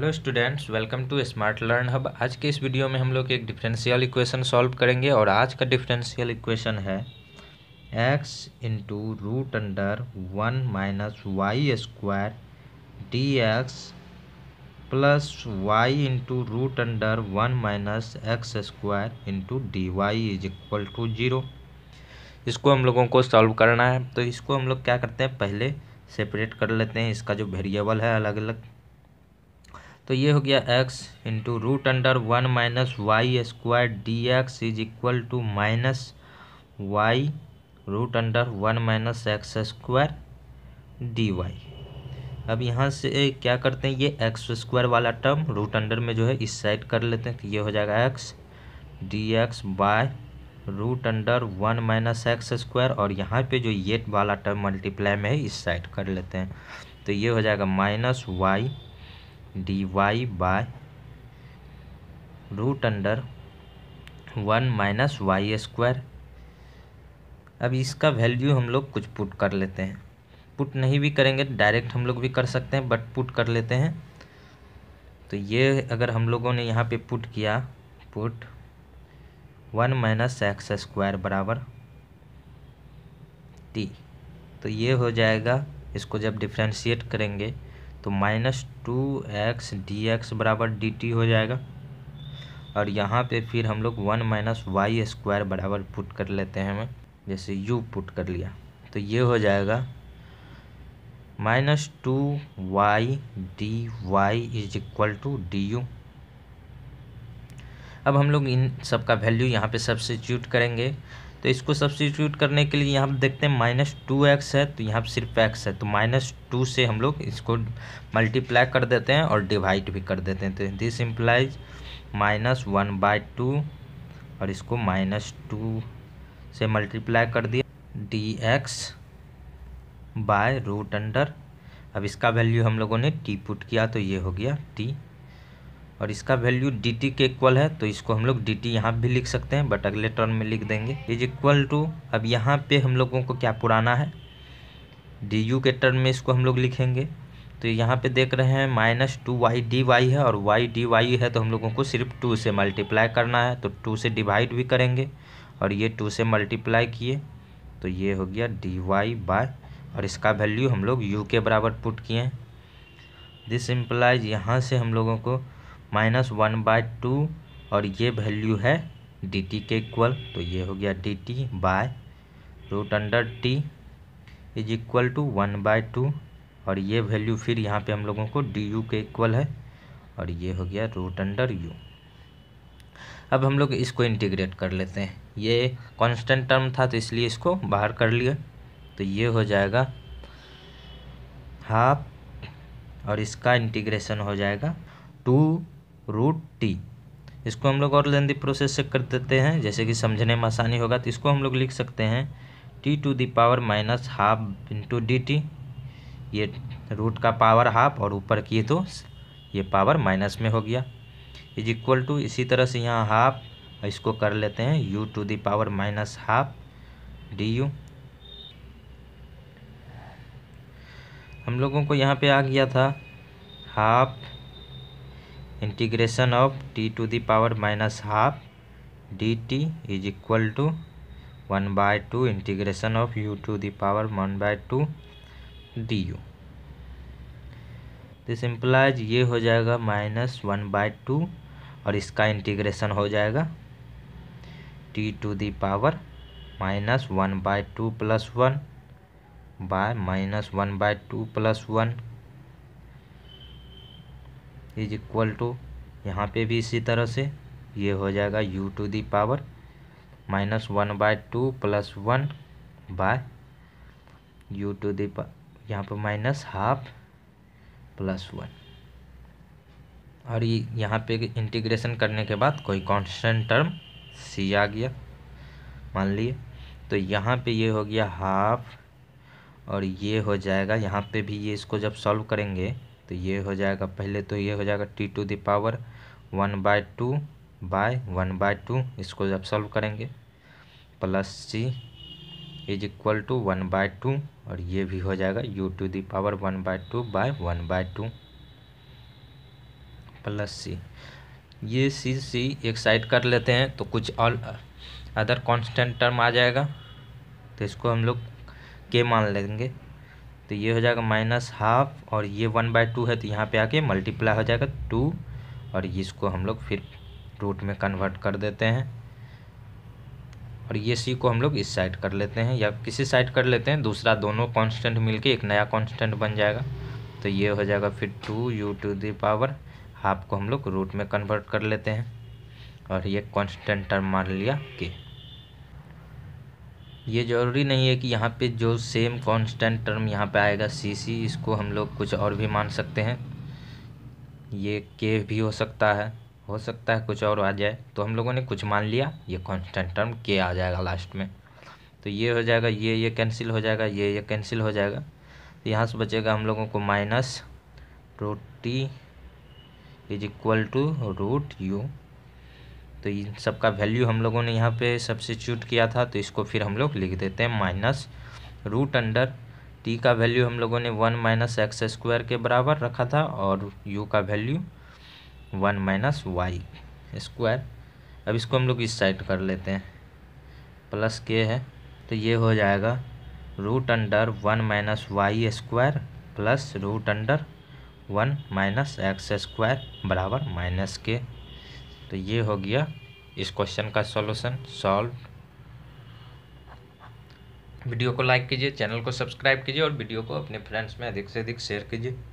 Hello students, welcome to smart learn hub. आज के इस वीडियो में हम लोग एक डिफरेंशियल इक्वेशन सॉल्व करेंगे और आज का डिफरेंशियल इक्वेशन है x into root under 1 minus y square d x plus y into root under 1 minus x square into d y is equal to 0। इसको हम लोगों को सॉल्व करना है। तो इसको हम लोग क्या करते हैं, पहले सेपरेट कर लेते हैं इसका जो वेरिएबल है अलग अलग। तो ये हो गया x into root under 1 minus y square d x is equal to minus y root under 1 minus x square d y. अब यहाँ से क्या करते हैं, ये एक्स स्क्वायर वाला टर्म रूट अंडर में जो है इस साइड कर लेते हैं। तो ये हो जाएगा x d x by root under 1 minus x square, और यहाँ पे जो ये वाला टर्म मल्टीप्लाई में है इस साइड कर लेते हैं। तो ये हो जाएगा minus y d y by root under 1 minus y square. अब इसका वैल्यू हम लोग कुछ पुट कर लेते हैं। पुट नहीं भी करेंगे, डायरेक्ट हम लोग भी कर सकते हैं, बट पुट कर लेते हैं। तो ये अगर हम लोगों ने यहाँ पे पुट किया, पुट 1 माइनस एक्स स्क्वायर बराबर टी, तो ये हो जाएगा। इसको जब डिफ्रेंशिएट करेंगे तो माइनस 2x डी एक्स बराबर डी टी हो जाएगा। और यहाँ पे फिर हम लोग 1 माइनस वाई स्क्वायर बराबर पुट कर लेते हैं हमें, जैसे u पुट कर लिया। तो ये हो जाएगा minus 2y d y is equal to d u. अब हम लोग इन सब का वैल्यू यहाँ पे सब्स्टिट्यूट करेंगे। तो इसको सब्स्टिट्यूट करने के लिए यहाँ पे देखते हैं माइनस 2x है, तो यहाँ पे सिर्फ x है, तो माइनस 2 से हम लोग इसको मल्टीप्लाई कर देते हैं और डिवाइड भी कर देते हैं। तो दिस इम्प्लाइज माइनस 1/2, और इसको माइनस 2 से मल्टीप्लाई कर दिया d x by root under. अब इसका वैल्यू हम लोगों ने t पुट किया, तो ये हो गया t, और इसका वैल्यू dt के इक्वल है। तो इसको हम लोग dt यहाँ भी लिख सकते हैं, बट अगले टर्म में लिख देंगे इज इक्वल टू। अब यहाँ पे हम लोगों को क्या पुराना है, du के टर्म में इसको हम लोग लिखेंगे। तो यहाँ पे देख रहे हैं माइनस 2y डी वाई है, और y डी वाई है, तो हम लोगों को सिर्फ 2 से मल्टीप्लाई करना है। तो 2 से डिवाइड भी करेंगे, और ये 2 से मल्टीप्लाई किए, तो ये हो गया डी वाई बाय, और इसका वैल्यू हम लोग u के बराबर पुट किए हैं। दिस इम्प्लाइज यहाँ से हम लोगों को माइनस 1/2, और ये वैल्यू है dt के इक्वल। तो ये हो गया dt by root under t is equal to 1/2, और ये वैल्यू फिर यहाँ पे हम लोगों को du के इक्वल है, और ये हो गया रूट अंडर u। अब हम लोग इसको इंटीग्रेट कर लेते हैं। ये कांस्टेंट टर्म था, तो इसलिए इसको बाहर कर लिया। तो ये हो जाएगा हाफ, और इसका इंटीग्रेशन हो जाएगा 2√t। इसको हम लोग और लेंदी प्रोसेस से कर देते हैं, जैसे कि समझने में आसानी होगा। तो इसको हम लोग लिख सकते हैं t⁻⁻ half into d t. ये रूट का पावर हाफ और ऊपर किए तो ये पावर माइनस में हो गया, इज इक्वल टू। इसी तरह से यहाँ हाफ, इसको कर लेते हैं u⁻⁻ हाफ डी यू। हम लोगों को यहाँ पे आ गया था half integration of t⁻⁻ half d t is equal to 1/2 integration of u⁻⁻1/2 d u. This implies ये हो जाएगा माइनस 1/2, और इसका इंटीग्रेशन हो जाएगा t⁻⁻1/2 plus 1 by minus 1/2 plus 1 is equal to, यहाँ पे भी इसी तरह से ये हो जाएगा u⁻⁻1/2 प्लस 1 बाय यहाँ पर माइनस हाफ प्लस 1। और ये यहाँ पे इंटीग्रेशन करने के बाद कोई कांस्टेंट टर्म c आ गया मान लिए। तो यहाँ पे ये हो गया हाफ, और ये हो जाएगा यहाँ पे भी, ये इसको जब सॉल्व करेंगे तो ये हो जाएगा, पहले तो ये हो जाएगा t⁻1/2 बाय 1/2, इसको जब सॉल्व करेंगे plus c is equal to 1/2, और ये भी हो जाएगा u⁻1/2 बाय 1/2। प्लस सी। ये सी एक साइड कर लेते हैं तो कुछ और अदर कांस्टेंट टर्म आ जाएगा, तो इसको हम लोग के मान लेंगे। तो ये हो जाएगा -12 और ये 1/2 है तो यहाँ पे आके मल्टीप्लाई हो जाएगा 2 और इसको हम लोग फिर रूट में कन्वर्ट कर देते हैं और ये सी को हम लोग इस साइड कर लेते हैं या किसी साइड कर लेते हैं, दूसरा दोनों कांस्टेंट मिलके एक नया कांस्टेंट बन जाएगा। तो ये हो जाएगा फिर 2u⁻½ को हम लोग रूट में कन्वर्ट कर लेते हैं और ये कांस्टेंट टर्म मान लिया के। ये ज़रूरी नहीं है कि यहाँ पे जो सेम कांस्टेंट टर्म यहाँ पे आएगा सी, इसको हम लोग कुछ और भी मान सकते हैं। ये के भी हो सकता है कुछ और आ जाए, तो हम लोगों ने कुछ मान लिया, ये कांस्टेंट टर्म के आ जाएगा लास्ट में। तो ये हो जाएगा, ये कैंसिल हो जाएगा, ये कैंसिल हो जाएगा। तो यहाँ से बचेगा हम लोगों को -√t = √u। तो इन सब का वैल्यू हम लोगों ने यहाँ पे सब्स्टिट्यूट किया था, तो इसको फिर हम लोग लिख देते हैं -√t का वैल्यू हम लोगों ने 1 - x² के बराबर रखा था और u का वैल्यू 1 - y²। अब इसको हम लोग इस साइड कर लेते हैं, प्लस के है तो ये हो जाएगा √1 - y² प्लस √1 - x² बराबर -k। तो ये हो गया इस क्वेश्चन का सॉल्यूशन सॉल्व। वीडियो को लाइक कीजिए, चैनल को सब्सक्राइब कीजिए और वीडियो को अपने फ्रेंड्स में अधिक से अधिक शेयर कीजिए।